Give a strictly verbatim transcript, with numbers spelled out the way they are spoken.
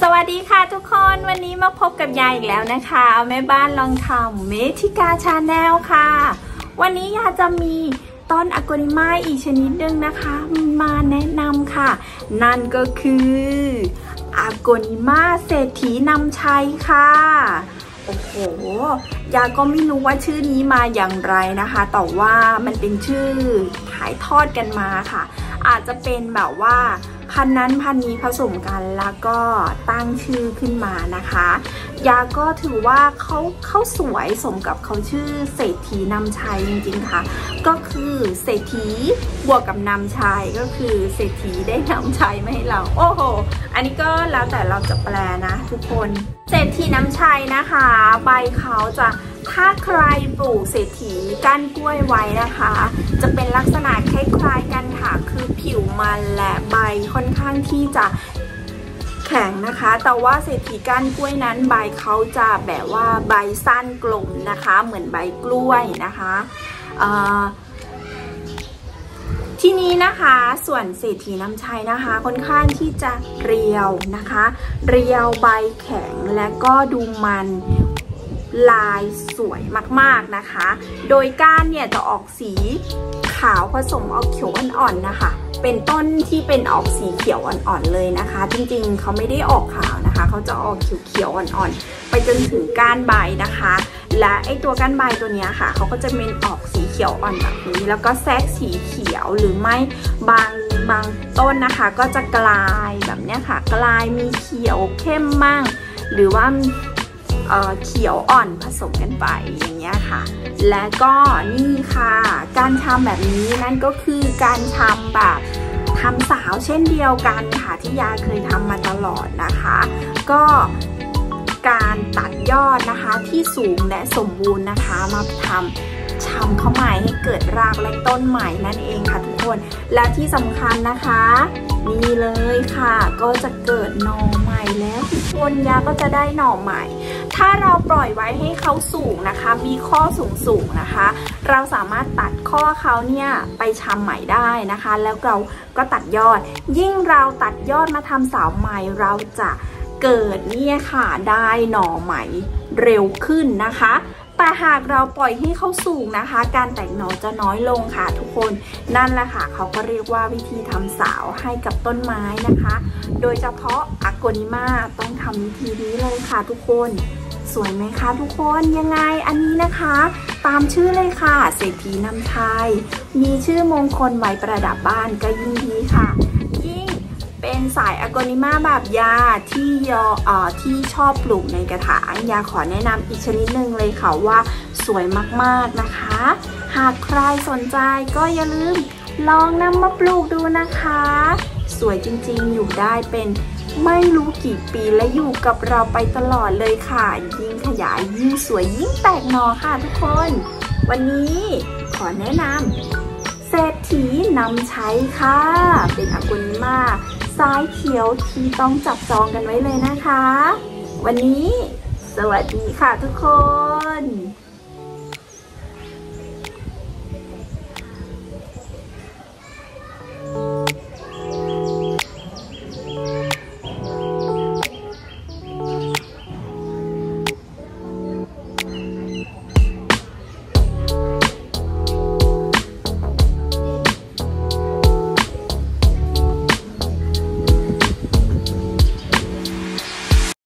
วัสดีค่ะทุกคนวันนี้มาพบกับยายอีกแล้วนะคะแม่บ้านลองทำเมทิกาชาแนลค่ะวันนี้ยายจะมีต้นอโกนิมาอีกชนิดหนึ่งนะคะมาแนะนำค่ะนั่นก็คืออโกนิมาเศรษฐีนำชัยค่ะโอ้โหยายก็ไม่รู้ว่าชื่อนี้มาอย่างไรนะคะแต่ว่ามันเป็นชื่อถ่ายทอดกันมาค่ะอาจจะเป็นแบบว่าพันนั้นพันนี้ผสมกันแล้วก็ตั้งชื่อขึ้นมานะคะยาก็ถือว่าเขาเขาสวยสมกับเขาชื่อเศรษฐีนำชัยจริงๆค่ะก็คือเศรษฐีบวกกับนำชัยก็คือเศรษฐีได้นำชัยมาให้เราโอ้โหอันนี้ก็แล้วแต่เราจะแปลนะทุกคนเศรษฐีน้ำชัยนะคะใบเขาจะถ้าใครปลูกเศรษฐีก้านกล้วยไว้นะคะจะเป็นลักษณะคล้ายๆกันค่ะคือผิวมันและใบค่อนข้างที่จะแข็งนะคะแต่ว่าเศรษฐีก้านกล้วยนั้นใบเขาจะแบบว่าใบสั้นกลมนะคะเหมือนใบกล้วยนะคะทีนี้นะคะส่วนเศรษฐีน้ำชัยนะคะค่อนข้างที่จะเรียวนะคะเรียวใบแข็งและก็ดูมันลายสวยมากๆนะคะโดยก้านเนี่ยจะออกสีขาวผสมออกเขียวอ่อนๆนะคะเป็นต้นที่เป็นออกสีเขียวอ่อนๆเลยนะคะจริงๆเขาไม่ได้ออกขาวนะคะเขาจะออกเขียวๆอ่อนๆไปจนถึงก้านใบนะคะและไอตัวก้านใบตัวนี้ค่ะเขาก็จะเป็นออกสีเขียวอ่อนแบบนี้แล้วก็แทรกสีเขียวหรือไม่บางบางต้นนะคะก็จะกลายแบบนี้ค่ะกลายมีเขียวเข้มมั่งหรือว่าเอ่อเขียวอ่อนผสมกันไปอย่างเงี้ยค่ะและก็นี่ค่ะการทำแบบนี้นั่นก็คือการทำแบบทำสาวเช่นเดียวกันค่ะที่ยาเคยทำมาตลอดนะคะก็การตัดยอดนะคะที่สูงและสมบูรณ์นะคะมาทำชำเข้าใหม่ให้เกิดรากและต้นใหม่นั่นเองค่ะทุกคนและที่สำคัญนะคะนี่เลยค่ะก็จะเกิดหน่อใหม่แล้วทุกคนยาก็จะได้หน่อใหม่ถ้าเราปล่อยไว้ให้เขาสูงนะคะมีข้อสูงสูงนะคะเราสามารถตัดข้อเขาเนี่ยไปชำใหม่ได้นะคะแล้วเราก็ตัดยอดยิ่งเราตัดยอดมาทำสาวใหม่เราจะเกิดเนี่ยค่ะได้หน่อใหม่เร็วขึ้นนะคะแต่หากเราปล่อยให้เขาสูงนะคะการแตกหน่อจะน้อยลงค่ะทุกคนนั่นแหละค่ะเขาก็เรียกว่าวิธีทำสาวให้กับต้นไม้นะคะโดยเฉพาะอโกนิมาต้องทำวิธีนี้เลยค่ะทุกคนสวยไหมคะทุกคนยังไงอันนี้นะคะตามชื่อเลยค่ะเศรษฐีนำชัยมีชื่อมงคลไว้ประดับบ้านก็ยิ่งดีค่ะยิ่งเป็นสายอโกนิมาแบบยาที่ยอเอ่อที่ชอบปลูกในกระถางยาขอแนะนำอีกชนิดหนึ่งเลยค่ะว่าสวยมากๆนะคะหากใครสนใจก็อย่าลืมลองนำมาปลูกดูนะคะสวยจริงๆอยู่ได้เป็นไม่รู้กี่ปีและอยู่กับเราไปตลอดเลยค่ะยิ่งขยายยิ่งสวยยิ่งแตกหน่อค่ะทุกคนวันนี้ขอแนะนำเศรษฐีนำชัยค่ะเป็นอโกนิมาสายเขียวที่ต้องจับจองกันไว้เลยนะคะวันนี้สวัสดีค่ะทุกคน